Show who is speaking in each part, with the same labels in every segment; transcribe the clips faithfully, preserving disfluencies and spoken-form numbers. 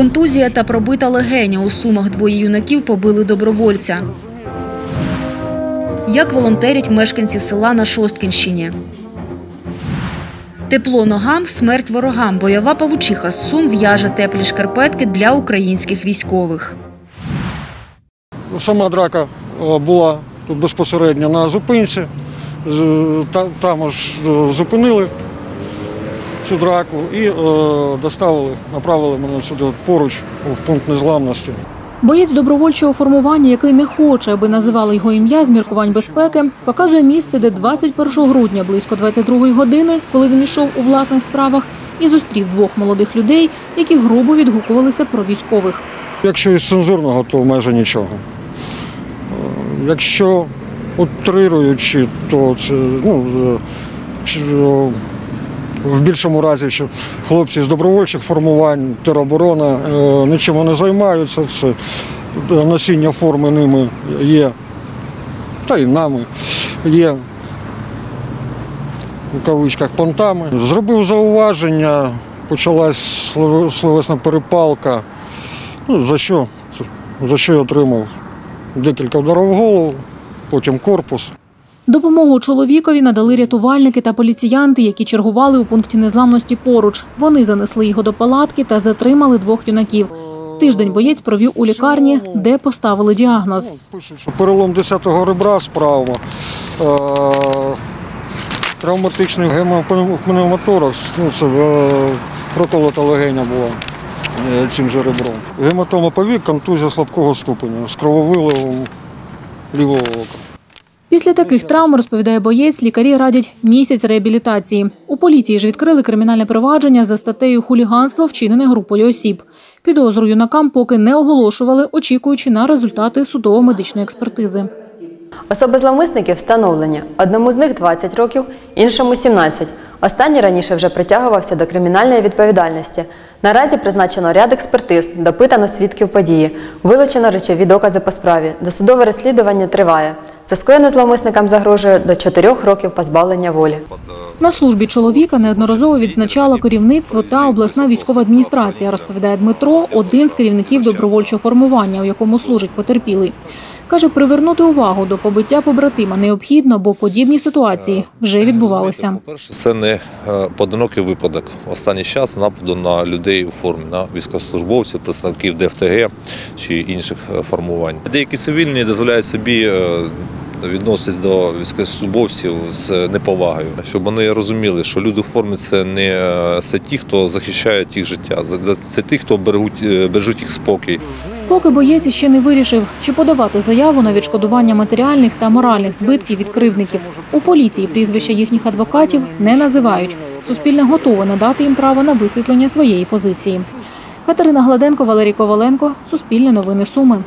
Speaker 1: Контузія та пробита легеня. У Сумах двоє юнаків побили добровольця. Як волонтерять мешканці села на Шосткінщині. Тепло ногам, смерть ворогам. Бойова павучиха з Сум в'яже теплі шкарпетки для українських військових.
Speaker 2: Сама драка була тут безпосередньо на зупинці. Там аж зупинили цю драку і доставили, направили мене сюди поруч в пункт незламності.
Speaker 3: Боєць добровольчого формування, який не хоче, аби називали його ім'я з міркувань безпеки, показує місце, де двадцять першого грудня близько двадцять другої години, коли він йшов у власних справах, і зустрів двох молодих людей, які грубо відгукувалися про військових.
Speaker 2: Якщо із цензурного, то майже нічого. Якщо утрируючи, то це, ну, в більшому разі, що хлопці з добровольчих формувань, тероборона нічим не займаються. Це носіння форми ними є, та й нами є, у кавичках, понтами. Зробив зауваження, почалась словесна перепалка, ну, за що, за що я отримав декілька ударів в голову, потім корпус.
Speaker 3: Допомогу чоловікові надали рятувальники та поліціянти, які чергували у пункті незламності поруч. Вони занесли його до палатки та затримали двох юнаків. Тиждень боєць провів у лікарні, де поставили діагноз.
Speaker 2: Пишуть, що перелом десятого ребра справа, травматичний гемопневмоторакс, ну, це проколота легеня була цим же ребром. Гематома повік, контузія слабкого ступеня з крововиливом лівого ока.
Speaker 3: Після таких травм, розповідає боєць, лікарі радять місяць реабілітації. У поліції ж відкрили кримінальне провадження за статтею «Хуліганство, вчинене групою осіб». Підозру юнакам поки не оголошували, очікуючи на результати судово-медичної експертизи.
Speaker 4: Особи зловмисників встановлені. Одному з них двадцять років, іншому сімнадцять. Останній раніше вже притягувався до кримінальної відповідальності. Наразі призначено ряд експертиз, допитано свідків події, вилучено речові докази по справі. Досудове розслідування триває. За скоєне зловмисникам загрожує до чотирьох років позбавлення волі.
Speaker 3: На службі чоловіка неодноразово відзначало керівництво та обласна військова адміністрація, розповідає Дмитро, один з керівників добровольчого формування, у якому служить потерпілий. Каже, привернути увагу до побиття побратима необхідно, бо подібні ситуації вже відбувалися.
Speaker 5: Це не поодинокий випадок. Останній час нападу на людей у формі, на військовослужбовців, представників Д Ф Т Г чи інших формувань. Деякі цивільні дозволяють собі відноситись до військовослужбовців з неповагою, щоб вони розуміли, що люди в формі – це не це ті, хто захищає їх життя, це ті, хто бережуть, бережуть їх спокій.
Speaker 3: Поки боєць ще не вирішив, чи подавати заяву на відшкодування матеріальних та моральних збитків від кривдників. У поліції прізвища їхніх адвокатів не називають. Суспільне готове надати їм право на висвітлення своєї позиції. Катерина Гладенко, Валерій Коваленко, Суспільне новини Суми.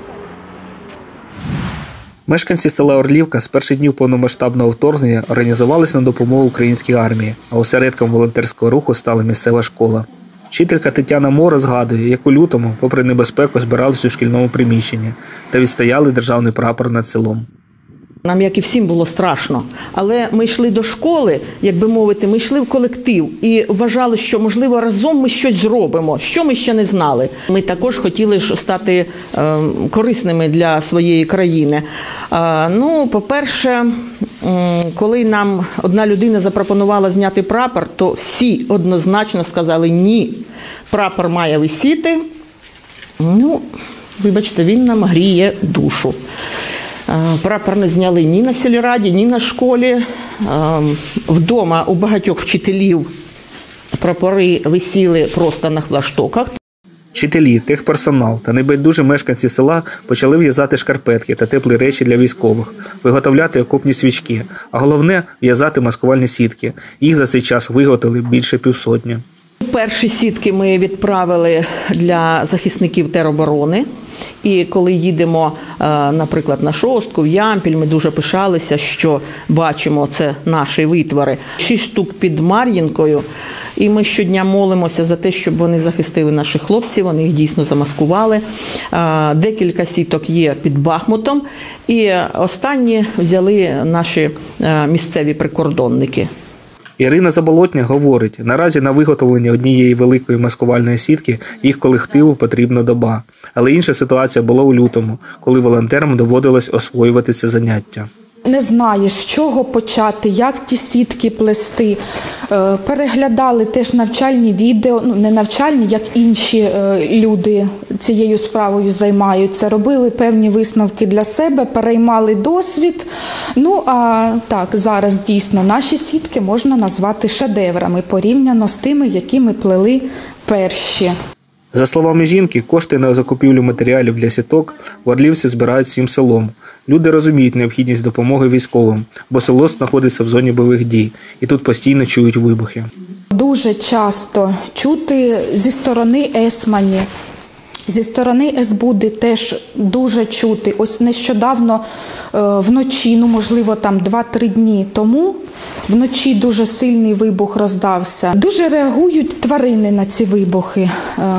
Speaker 6: Мешканці села Орлівка з перших днів повномасштабного вторгнення організувалися на допомогу українській армії, а осередком волонтерського руху стала місцева школа. Вчителька Тетяна Мора згадує, як у лютому, попри небезпеку, збирались у шкільному приміщенні та відстояли державний прапор над селом.
Speaker 7: Нам, як і всім, було страшно. Але ми йшли до школи, як би мовити, ми йшли в колектив і вважали, що, можливо, разом ми щось зробимо, що ми ще не знали. Ми також хотіли стати е, корисними для своєї країни. Е, ну, по-перше, е, коли нам одна людина запропонувала зняти прапор, то всі однозначно сказали «ні». Прапор має висіти. Ну, вибачте, він нам гріє душу. Прапор не зняли ні на сільраді, ні на школі. Вдома у багатьох вчителів прапори висіли просто на флагштоках.
Speaker 6: Вчителі, техперсонал та небайдужі мешканці села почали в'язати шкарпетки та теплі речі для військових, виготовляти окопні свічки, а головне – в'язати маскувальні сітки. Їх за цей час виготовили більше півсотні.
Speaker 7: Перші сітки ми відправили для захисників тероборони. І коли їдемо, наприклад, на Шостку, в Ямпіль, ми дуже пишалися, що бачимо це наші витвори. Шість штук під Мар'їнкою. І ми щодня молимося за те, щоб вони захистили наших хлопців, вони їх дійсно замаскували. Декілька сіток є під Бахмутом. І останні взяли наші місцеві прикордонники.
Speaker 6: Ірина Заболотня говорить, наразі на виготовлення однієї великої маскувальної сітки їх колективу потрібна доба. Але інша ситуація була у лютому, коли волонтерам доводилось освоювати це заняття.
Speaker 8: Не знаю, з чого почати, як ті сітки плести. Переглядали теж навчальні відео, ну не навчальні, як інші люди цією справою займаються. Робили певні висновки для себе, переймали досвід. Ну а так, зараз дійсно наші сітки можна назвати шедеврами порівняно з тими, які ми плели перші.
Speaker 6: За словами жінки, кошти на закупівлю матеріалів для сіток в Орлівці збирають всім селом. Люди розуміють необхідність допомоги військовим, бо село знаходиться в зоні бойових дій, і тут постійно чують вибухи.
Speaker 8: Дуже часто чути зі сторони есмані, зі сторони есбуди теж дуже чути. Ось нещодавно вночі, ну можливо там два-три дні тому, вночі дуже сильний вибух роздався. Дуже реагують тварини на ці вибухи,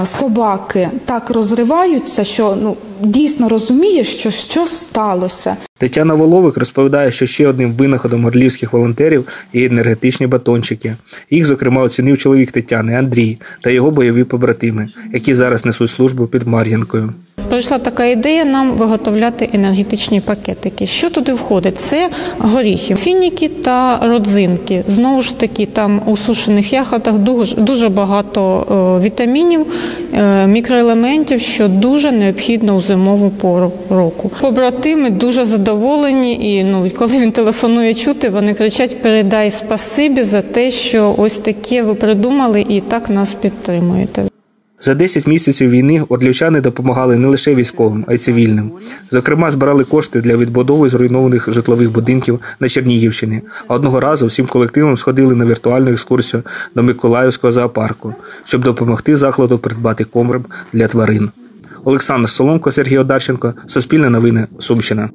Speaker 8: собаки так розриваються, що ну, дійсно розуміє, що щось сталося.
Speaker 6: Тетяна Воловик розповідає, що ще одним винаходом орлівських волонтерів є енергетичні батончики. Їх, зокрема, оцінив чоловік Тетяни Андрій та його бойові побратими, які зараз несуть службу під Мар'їнкою.
Speaker 9: Прийшла така ідея нам виготовляти енергетичні пакетики. Що туди входить? Це горіхи, фініки та родзинки. Знову ж таки, там у сушених ягодах дуже, дуже багато вітамінів, мікроелементів, що дуже необхідно у зимову пору року. Побратими дуже задоволені, і ну, коли він телефонує чути, вони кричать: передай спасибі за те, що ось таке ви придумали і так нас підтримуєте.
Speaker 6: За десять місяців війни орлівчани допомагали не лише військовим, а й цивільним. Зокрема, збирали кошти для відбудови зруйнованих житлових будинків на Чернігівщині. А одного разу всім колективом сходили на віртуальну екскурсію до Миколаївського зоопарку, щоб допомогти закладу придбати корм для тварин. Олександр Соломко, Сергій Одарченко, Суспільне новини, Сумщина.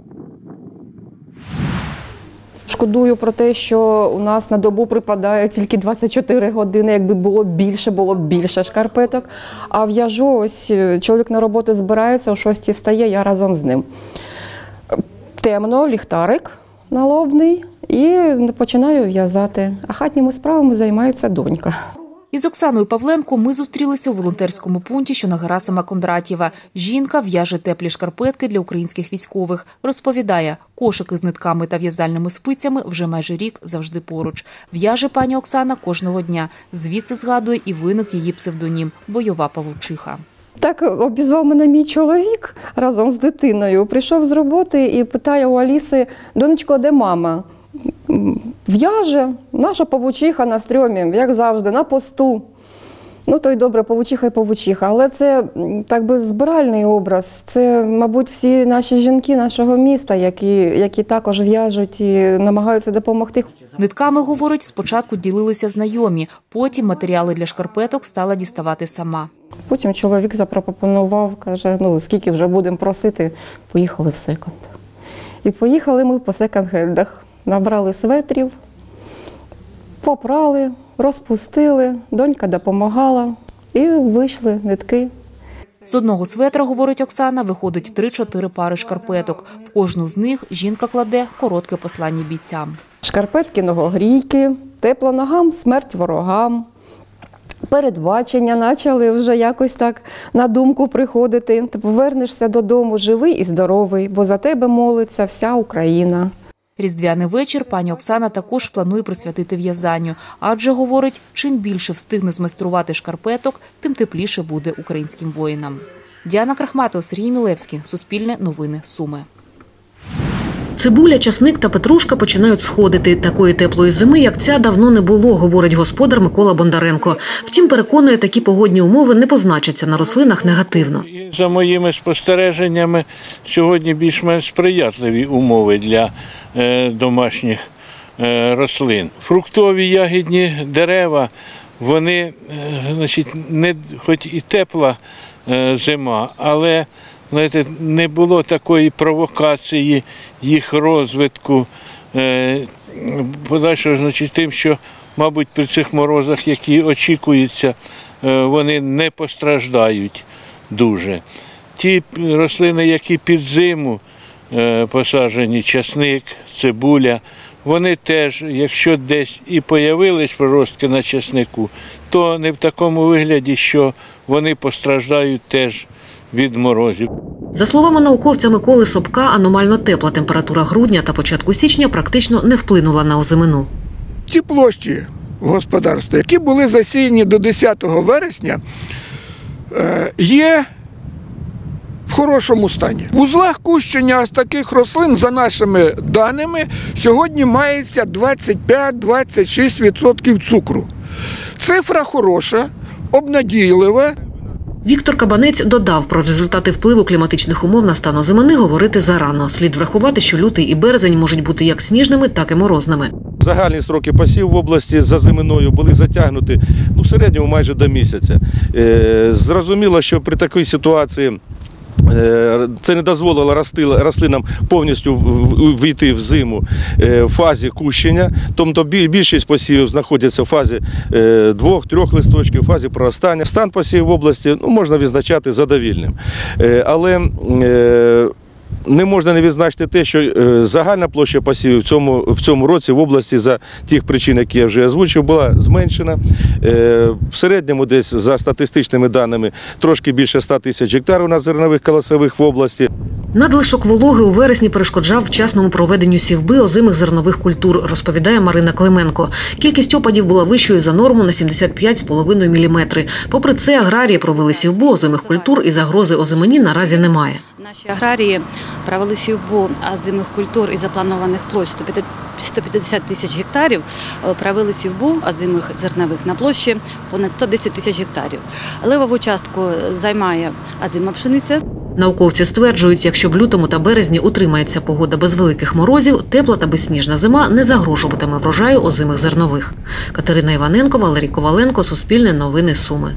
Speaker 10: Шкодую про те, що у нас на добу припадає тільки двадцять чотири години, якби було більше, було більше шкарпеток. А в'яжу, ось чоловік на роботу збирається, о шостій встає, я разом з ним. Темно, ліхтарик налобний і починаю в'язати. А хатніми справами займається донька.
Speaker 1: Із Оксаною Павленко ми зустрілися у волонтерському пункті, що на Герасима Кондратєва. Жінка в'яже теплі шкарпетки для українських військових. Розповідає, кошики з нитками та в'язальними спицями вже майже рік завжди поруч. В'яже пані Оксана кожного дня. Звідси, згадує, і виник її псевдонім – бойова павучиха.
Speaker 10: Так обізвав мене мій чоловік разом з дитиною. Прийшов з роботи і питає у Аліси: донечко, де мама? В'яже, наша павучиха на стрьомі, як завжди, на посту. Ну, то й добре, павучиха і павучиха. Але це, так би, збиральний образ. Це, мабуть, всі наші жінки нашого міста, які, які також в'яжуть і намагаються допомогти.
Speaker 1: Нитками, говорить, спочатку ділилися знайомі, потім матеріали для шкарпеток стала діставати сама.
Speaker 10: Потім чоловік запропонував, каже: ну, скільки вже будемо просити, поїхали в секонд. І поїхали ми по секонд-хендах. Набрали светрів, попрали, розпустили, донька допомагала і вийшли нитки.
Speaker 1: З одного светра, говорить Оксана, виходить три-чотири пари шкарпеток. В кожну з них жінка кладе коротке послання бійцям.
Speaker 10: Шкарпетки ногогрійки, тепло ногам, смерть ворогам. Передбачення почали вже якось так на думку приходити. Ти повернешся додому живий і здоровий, бо за тебе молиться вся Україна.
Speaker 1: Різдвяний вечір пані Оксана також планує присвятити в'язанню. Адже, говорить, чим більше встигне змайструвати шкарпеток, тим тепліше буде українським воїнам. Діана Крахматова, Сергій Мілевський, Суспільне новини, Суми.
Speaker 11: Цибуля, часник та петрушка починають сходити. Такої теплої зими, як ця, давно не було, говорить господар Микола Бондаренко. Втім, переконує, такі погодні умови не позначаться на рослинах негативно.
Speaker 12: За моїми спостереженнями, сьогодні більш-менш сприятливі умови для е, домашніх е, рослин. Фруктові ягідні дерева, вони, е, значить, не, хоч і тепла е, зима, але знаєте, не було такої провокації їх розвитку, е, подальшого, значить, тим, що, мабуть, при цих морозах, які очікуються, е, вони не постраждають дуже. Ті рослини, які під зиму е, посаджені, часник, цибуля, вони теж, якщо десь і появились приростки на часнику, то не в такому вигляді, що вони постраждають теж від морозів.
Speaker 11: За словами науковця Миколи Собка, аномально тепла температура грудня та початку січня практично не вплинула на озимину.
Speaker 13: Ті площі господарства, які були засіяні до десятого вересня, є в хорошому стані. В узлах кущення з таких рослин, за нашими даними, сьогодні мається двадцять п'ять - двадцять шість відсотків цукру. Цифра хороша, обнадійлива.
Speaker 11: Віктор Кабанець додав, про результати впливу кліматичних умов на стан озимини говорити зарано. Слід врахувати, що лютий і березень можуть бути як сніжними, так і морозними.
Speaker 14: Загальні строки посів в області за зиминою були затягнуті ну, в середньому майже до місяця. Е, зрозуміло, що при такій ситуації це не дозволило рослинам повністю війти в зиму в фазі кущення, тобто більшість посівів знаходяться в фазі двох-трьох листочків, в фазі проростання. Стан посівів в області ну, можна відзначати задовільним. Але не можна не відзначити те, що загальна площа посівів в цьому, в цьому році в області за тих причин, які я вже озвучив, була зменшена. В середньому десь за статистичними даними трошки більше ста тисяч гектарів на зернових колосових в області.
Speaker 11: Надлишок вологи у вересні перешкоджав вчасному проведенню сівби озимих зернових культур, розповідає Марина Клименко. Кількість опадів була вищою за норму на сімдесят п'ять цілих п'ять десятих міліметри. Попри це, аграрії провели сівбу озимих культур і загрози озимині наразі немає.
Speaker 15: Наші аграрії провели сівбу озимих культур і запланованих площ сто п'ятдесят тисяч гектарів, провели сівбу озимих зернових на площі понад сто десять тисяч гектарів. Левову частку займає озима пшениця.
Speaker 11: Науковці стверджують, якщо в лютому та березні утримається погода без великих морозів, тепла та безсніжна зима не загрожуватиме врожаю озимих зернових. Катерина Іваненко, Валерій Коваленко, Суспільне новини, Суми.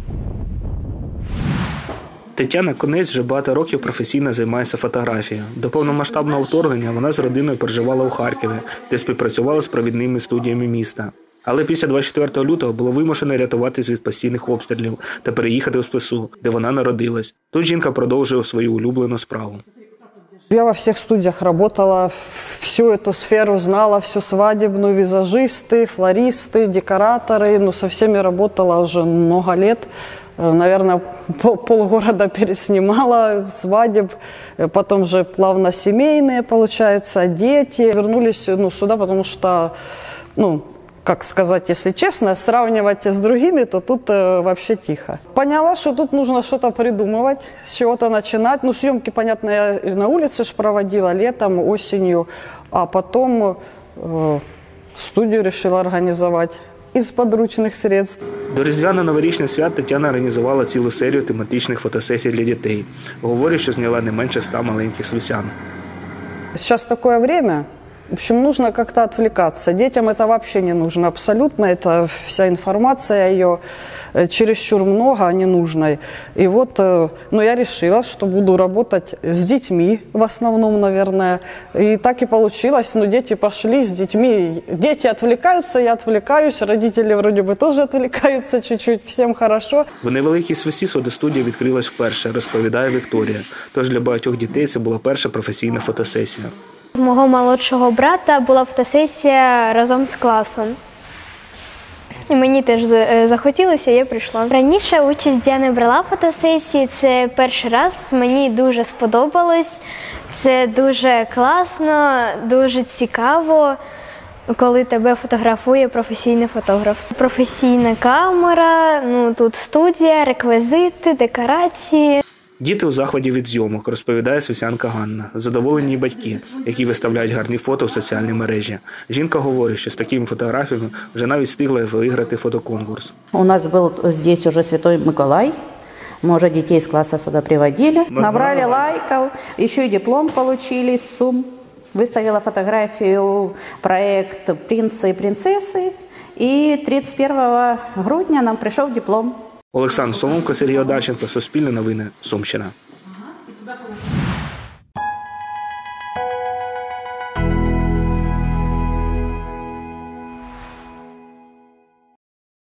Speaker 6: Тетяна Конець вже багато років професійно займається фотографією. До повномасштабного вторгнення вона з родиною проживала у Харкові, де співпрацювала з провідними студіями міста. Але після двадцять четвертого лютого було вимушено рятуватись від постійних обстрілів та переїхати у Спису, де вона народилась. Тут жінка продовжує свою улюблену справу.
Speaker 16: Я во всех студиях работала, всю эту сферу знала, всю свадебную, визажисты, флористы, декораторы. Ну, со всеми работала уже много лет. Наверное, полгорода переснимала свадеб, потом же плавно семейные, получается, дети. Вернулись ну, сюда, потому что, ну, как сказать, если честно, сравнивать с другими, то тут э, вообще тихо. Поняла, что тут нужно что-то придумывать, с чего-то начинать. Ну, съемки, понятно, я и на улице ж проводила, летом, осенью, а потом э, студию решила организовать із подручних средств.
Speaker 6: До Різдвяно-новорічних свят Тетяна організувала цілу серію тематичних фотосесій для дітей. Говорить, що зняла не менше ста маленьких слюсян.
Speaker 16: Сейчас такое время, в общем, нужно как-то отвлекаться. Детям это вообще не нужно абсолютно. Это вся информация ее чересчур много, ненужной. И вот, ну, я решила, что буду работать с детьми в основном, наверное. И так и получилось. Ну, дети пошли с детьми. Дети отвлекаются, я отвлекаюсь. Родители вроде бы тоже отвлекаются чуть-чуть. Всем хорошо.
Speaker 6: В невеликій Свисі фотостудія відкрилась вперше, розповідає Вікторія. Тож для багатьох дітей це була перша професійна фотосесія.
Speaker 17: У мого молодшого брата була фотосесія разом з класом. І мені теж захотілося, я прийшла. Раніше участь я не брала в фотосесії, це перший раз, мені дуже сподобалось. Це дуже класно, дуже цікаво, коли тебе фотографує професійний фотограф. Професійна камера, ну, тут студія, реквізити, декорації.
Speaker 6: Діти у захваті від зйомок, розповідає свисянка Ганна. Задоволені батьки, які виставляють гарні фото в соціальні мережі. Жінка говорить, що з такими фотографіями вже навіть встигла виграти фотоконкурс.
Speaker 18: У нас був здесь уже Святой Миколай. Мы уже детей из класса сюда приводили. Набрали лайков, еще и диплом получили из Сум. Выставила фотографию, проект «Принцы и принцессы». И тридцять первого грудня нам прийшов диплом.
Speaker 6: Олександр Соломко, Сергій Одарченко, Суспільне новини, Сумщина.